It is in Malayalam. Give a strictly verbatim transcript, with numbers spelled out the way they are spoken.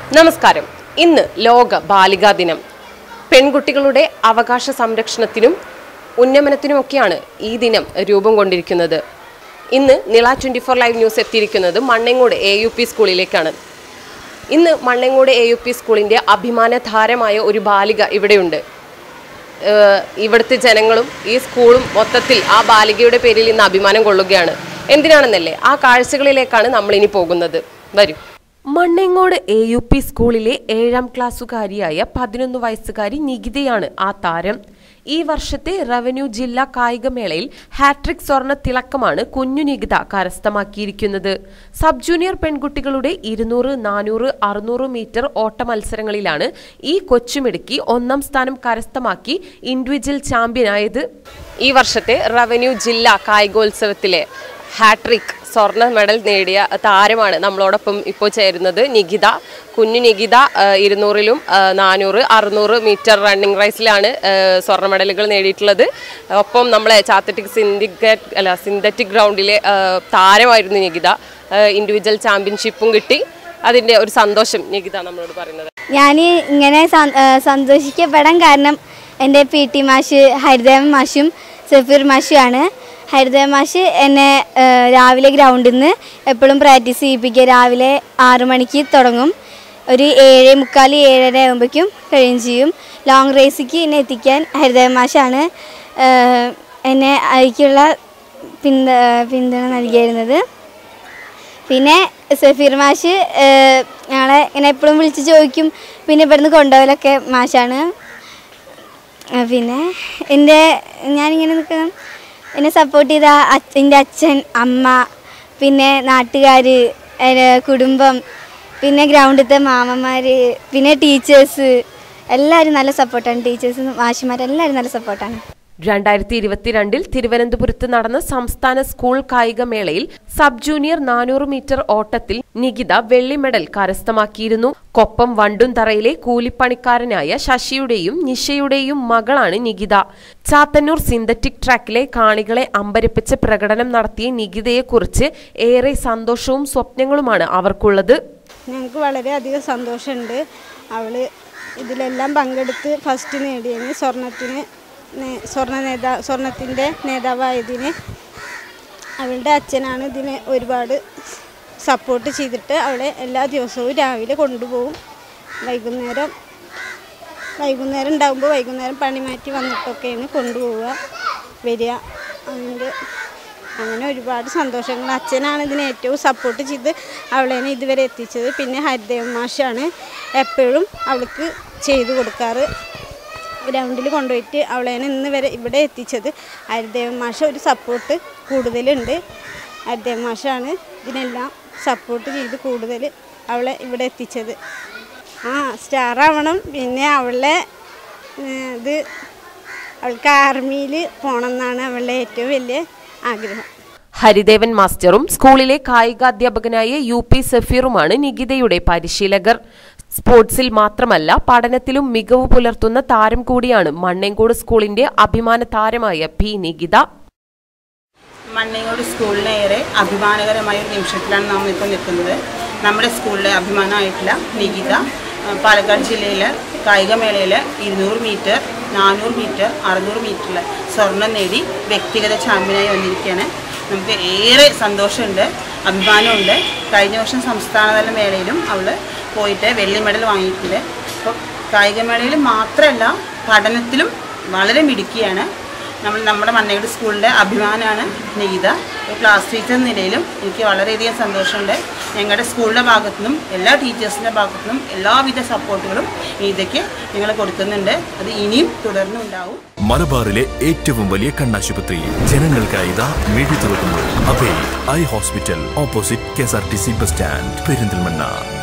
നമസ്കാരം. ഇന്ന് ലോക ബാലികാ ദിനം. പെൺകുട്ടികളുടെ അവകാശ സംരക്ഷണത്തിനും ഉന്നമനത്തിനുമൊക്കെയാണ് ഈ ദിനം രൂപം കൊണ്ടിരിക്കുന്നത്. ഇന്ന് Nila twenty four live news എത്തിയിരിക്കുന്നത് മണ്ണേങ്ങോട് എ യു പി സ്കൂളിലേക്കാണ്. ഇന്ന് മണ്ണേങ്ങോട് എ യു പി സ്കൂളിൻ്റെ അഭിമാനധാരമായ ഒരു ബാലിക ഇവിടെയുണ്ട്. ഇവിടുത്തെ ജനങ്ങളും ഈ സ്കൂളും മൊത്തത്തിൽ ആ ബാലികയുടെ പേരിൽ ഇന്ന് അഭിമാനം കൊള്ളുകയാണ്. എന്തിനാണെന്നല്ലേ, ആ കാഴ്ചകളിലേക്കാണ് നമ്മളിനി പോകുന്നത്. വരൂ. മണ്ണേങ്ങോട് എ യു പി സ്കൂളിലെ ഏഴാം ക്ലാസ്സുകാരിയായ പതിനൊന്ന് വയസ്സുകാരി നികിതയാണ് ആ താരം. ഈ വർഷത്തെ റവന്യൂ ജില്ലാ കായികമേളയിൽ ഹാട്രിക് സ്വർണ്ണ തിളക്കമാണ് കുഞ്ഞു നികിത കരസ്ഥമാക്കിയിരിക്കുന്നത്. സബ് ജൂനിയർ പെൺകുട്ടികളുടെ ഇരുന്നൂറ് നാനൂറ് അറുന്നൂറ് മീറ്റർ ഓട്ട മത്സരങ്ങളിലാണ് ഈ കൊച്ചുമിടുക്കി ഒന്നാം സ്ഥാനം കരസ്ഥമാക്കി ഇൻഡിവിജ്വൽ ചാമ്പ്യനായത്. ഈ വർഷത്തെ റവന്യൂ ജില്ലാ കായികോത്സവത്തിലെ ഹാട്രിക് സ്വർണ്ണ മെഡൽ നേടിയ താരമാണ് നമ്മളോടൊപ്പം ഇപ്പോൾ ചേരുന്നത്. നികിത, കുഞ്ഞു നികിത ഇരുന്നൂറിലും നാനൂറ് അറുന്നൂറ് മീറ്റർ റണ്ണിങ് റേസിലാണ് സ്വർണ്ണ മെഡലുകൾ നേടിയിട്ടുള്ളത്. ഒപ്പം നമ്മളെ ചാത്തറ്റിക് സിൻഡിക്കേറ്റ് അല്ല സിന്തറ്റിക് ഗ്രൗണ്ടിലെ താരമായിരുന്നു നികിത. ഇൻഡിവിജ്വൽ ചാമ്പ്യൻഷിപ്പും കിട്ടി. അതിൻ്റെ ഒരു സന്തോഷം നികിത നമ്മളോട് പറയുന്നത്. ഞാൻ ഇങ്ങനെ സന്തോഷിക്കപ്പെടാൻ കാരണം എൻ്റെ പി ടി മാഷ് ഹരിദേവൻ മാഷും സഫീർ മാഷുമാണ്. ഹരിദേവ മാഷ് എന്നെ രാവിലെ ഗ്രൗണ്ടിൽ നിന്ന് എപ്പോഴും പ്രാക്ടീസ് ചെയ്യിപ്പിക്കുക. രാവിലെ ആറു മണിക്ക് തുടങ്ങും, ഒരു ഏഴ് മുക്കാൽ ഏഴര ആകുമ്പോഴേക്കും കഴിയും ചെയ്യും. ലോങ് റേസിക്ക് എന്നെ എത്തിക്കാൻ ഹരിദേവ മാഷാണ് എന്നെ അതിലേക്കുള്ള പിന്ത പിന്തുണ നൽകിയിരുന്നത്. പിന്നെ സഫീർ മാഷ് ഞങ്ങളെ ഇങ്ങനെ എപ്പോഴും വിളിച്ച് ചോദിക്കും. പിന്നെ ഇവിടുന്ന് കൊണ്ടുപോകലൊക്കെ മാഷാണ്. പിന്നെ എൻ്റെ ഞാനിങ്ങനെ നിൽക്കണം എന്നെ സപ്പോർട്ട് ചെയ്ത എൻ്റെ അച്ഛൻ, അമ്മ, പിന്നെ നാട്ടുകാർ, കുടുംബം, പിന്നെ ഗ്രൗണ്ടിലത്തെ മാമന്മാർ, പിന്നെ ടീച്ചേഴ്സ് എല്ലാവരും നല്ല സപ്പോർട്ടാണ്. ടീച്ചേഴ്സും മാഷിമാരെല്ലാവരും നല്ല സപ്പോർട്ടാണ്. രണ്ടായിരത്തി ഇരുപത്തിരണ്ടിൽ തിരുവനന്തപുരത്ത് നടന്ന സംസ്ഥാന സ്കൂൾ കായികമേളയിൽ സബ് ജൂനിയർ നാനൂറ് മീറ്റർ ഓട്ടത്തിൽ നികിത വെള്ളി മെഡൽ കരസ്ഥമാക്കിയിരുന്നു. കൊപ്പം വണ്ടുംതറയിലെ കൂലിപ്പണിക്കാരനായ ശശിയുടെയും നിഷയുടെയും മകളാണ് നികിത. ചാത്തന്നൂർ സിന്തറ്റിക് ട്രാക്കിലെ കാണികളെ അമ്പരപ്പിച്ച് പ്രകടനം നടത്തിയ നികിതയെക്കുറിച്ച് ഏറെ സന്തോഷവും സ്വപ്നങ്ങളുമാണ് അവർക്കുള്ളത്. ഞങ്ങൾക്ക് വളരെയധികം സന്തോഷമുണ്ട്. അവള് ഇതിലെല്ലാം പങ്കെടുത്ത് ഫസ്റ്റ് നേടിയതിന്, സ്വർണത്തിന് സ്വർണ്ണ നേതാ സ്വർണത്തിൻ്റെ നേതാവായതിന് അവളുടെ അച്ഛനാണ് ഇതിനെ ഒരുപാട് സപ്പോർട്ട് ചെയ്തിട്ട് അവളെ എല്ലാ ദിവസവും രാവിലെ കൊണ്ടുപോകും. വൈകുന്നേരം വൈകുന്നേരം ഉണ്ടാകുമ്പോൾ വൈകുന്നേരം പണി മാറ്റി വന്നിട്ടൊക്കെയാണ് കൊണ്ടുപോവുക വരിക. അതിൻ്റെ അങ്ങനെ ഒരുപാട് സന്തോഷങ്ങൾ. അച്ഛനാണ് ഇതിനെ ഏറ്റവും സപ്പോർട്ട് ചെയ്ത് അവളേനെ ഇതുവരെ എത്തിച്ചത്. പിന്നെ ഹരിദേവ മാഷാണ് എപ്പോഴും അവൾക്ക് ചെയ്തു കൊടുക്കാറ്. ഗ്രൗണ്ടിൽ കൊണ്ടുപോയിട്ട് അവളേനെ ഇന്ന് വരെ ഇവിടെ എത്തിച്ചത് ഹരിദേവ മാഷ ഒരു സപ്പോർട്ട് കൂടുതലുണ്ട്. ഹരിദേവ മാഷാണ് ഇതിനെല്ലാം സപ്പോർട്ട് ചെയ്ത് കൂടുതൽ അവളെ ഇവിടെ എത്തിച്ചത്. ആ സ്റ്റാറാവണം. പിന്നെ അവളെ ഇത് അവൾക്ക് ആർമിയിൽ പോകണം എന്നാണ് അവളുടെ ഏറ്റവും വലിയ ആഗ്രഹം. ഹരിദേവൻ മാസ്റ്ററും സ്കൂളിലെ കായികാധ്യാപകനായ യു പി സഫീറുമാണ് നികിതയുടെ പരിശീലകർ. സ്പോർട്സിൽ മാത്രമല്ല പഠനത്തിലും മികവ് പുലർത്തുന്ന താരം കൂടിയാണ് മണ്ണേങ്കോട് സ്കൂളിന്റെ അഭിമാന താരമായ പി നികിത. മണ്ണേങ്കോട് സ്കൂളിന് ഏറെ അഭിമാനകരമായ ഒരു നിമിഷത്തിലാണ് നാം ഇപ്പോൾ നിൽക്കുന്നത്. നമ്മുടെ സ്കൂളിലെ അഭിമാനമായിട്ടുള്ള നികിത പാലക്കാട് ജില്ലയിലെ കായികമേളയിൽ ഇരുന്നൂറ് മീറ്റർ നാനൂറ് മീറ്റർ അറുന്നൂറ് മീറ്ററിൽ സ്വർണം നേടി വ്യക്തിഗത ചാമ്പ്യനായി വന്നിരിക്കുകയാണ്. നമുക്ക് ഏറെ സന്തോഷമുണ്ട്, അഭിമാനമുണ്ട്. കഴിഞ്ഞ വർഷം സംസ്ഥാനതല മേളയിലും അവൾ പോയിട്ട് വെള്ളി മെഡൽ വാങ്ങിയിട്ടുണ്ട്. അപ്പോൾ കായികമേളയിൽ മാത്രമല്ല പഠനത്തിലും വളരെ മിടുക്കിയാണ്. നമ്മൾ നമ്മുടെ മണ്ണേങ്ങോട് സ്കൂളിൻ്റെ അഭിമാനമാണ് നികിത. ഒരു ക്ലാസ് ടീച്ചർ എന്ന നിലയിലും എനിക്ക് വളരെയധികം സന്തോഷമുണ്ട്. ഞങ്ങളുടെ സ്കൂളിൻ്റെ ഭാഗത്തുനിന്നും എല്ലാ ടീച്ചേഴ്സിൻ്റെ ഭാഗത്തുനിന്നും എല്ലാവിധ സപ്പോർട്ടുകളും ഇതൊക്കെ ഞങ്ങൾ കൊടുക്കുന്നുണ്ട്. അത് ഇനിയും തുടർന്നുണ്ടാവും. മലബാറിലെ ഏറ്റവും വലിയ കണ്ണാശുപത്രി ജനങ്ങൾക്കായി ഇതാ മിഴി തുറക്കുന്നു. Abhay eye hospital, opposite K S R T C bus stand, Perinthalmanna.